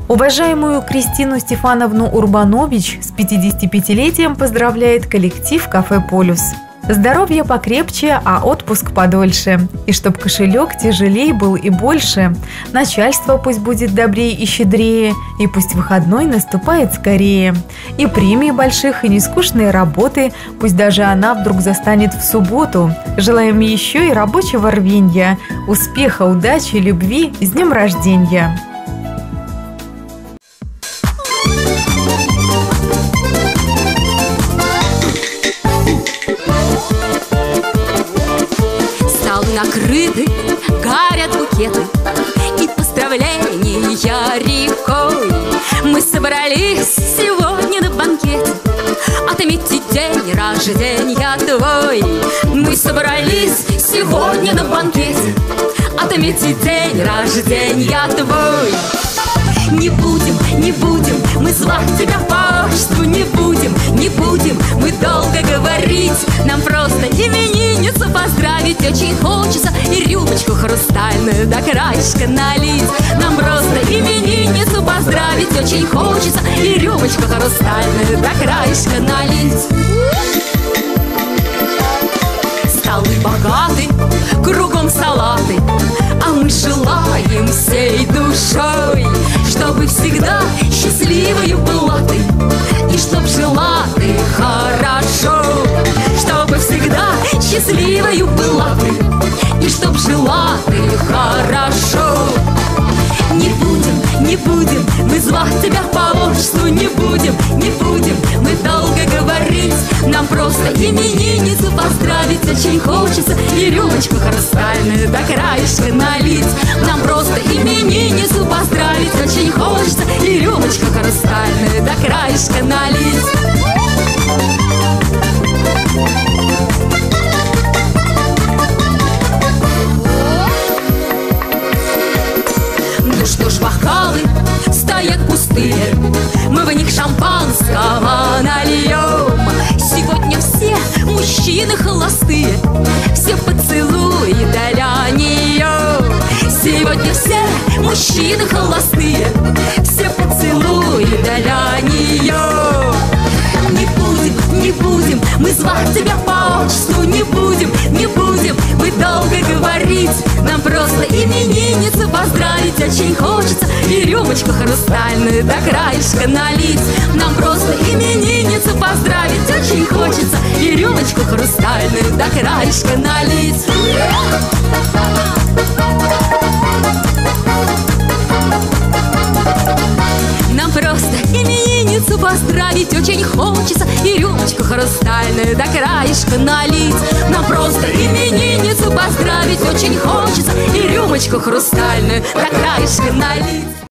Уважаемую Кристину Стефановну Урбанович с 55-летием поздравляет коллектив кафе «Полюс». Здоровье покрепче, а отпуск подольше. И чтоб кошелек тяжелей был и больше. Начальство пусть будет добрее и щедрее, и пусть выходной наступает скорее. И премии больших, и нескучные работы, пусть даже она вдруг застанет в субботу. Желаем еще и рабочего рвенья, успеха, удачи, любви, с днем рождения! Накрыты, горят букеты и поздравления рекой. Мы собрались сегодня на банкет отметить день рождения твой. Мы собрались сегодня на банкет отметить день рождения твой. Не будем мы звать тебя по отчеству, не будем мы долго говорить. Нам просто именинницу поздравить очень хочется и рюмочку хрустальную до краешка налить. Нам просто именинницу поздравить очень хочется и рюмочку хрустальную до краешка налить. Столы богаты, кругом салаты, а мы желаем всей душой, чтобы всегда счастливою была ты, и чтоб жила ты хорошо. Чтобы всегда счастливою была ты, и чтоб жила ты хорошо. Не будем мы звать тебя по отчеству, не будем мы долго говорить. Нам просто именинницу поздравить очень хочется и рюмочку хрустальную до краешка налить. Нам просто именинницу поздравить очень хочется и рюмочку хрустальную до краешка налить. Ну что ж, бокалы стоят пустые, мы в них шампанского нальем. Сегодня все мужчины холостые, все поцелуи для нее. Сегодня все мужчины холостые, все поцелуи для нее. Не будем мы звать тебя по отчеству, не будем мы долго говорить. Нам просто именинницу поздравить очень хочется и рюмочку хрустальную до краешка налить. Нам просто именинницу поздравить очень хочется и рюмочку хрустальную до краешка налить. Нам просто именинницу поздравить очень хочется и рюмочку хрустальную до краешка налить. Нам просто именинницу поздравить очень хочется и рюмочку хрустальную до краешка налить.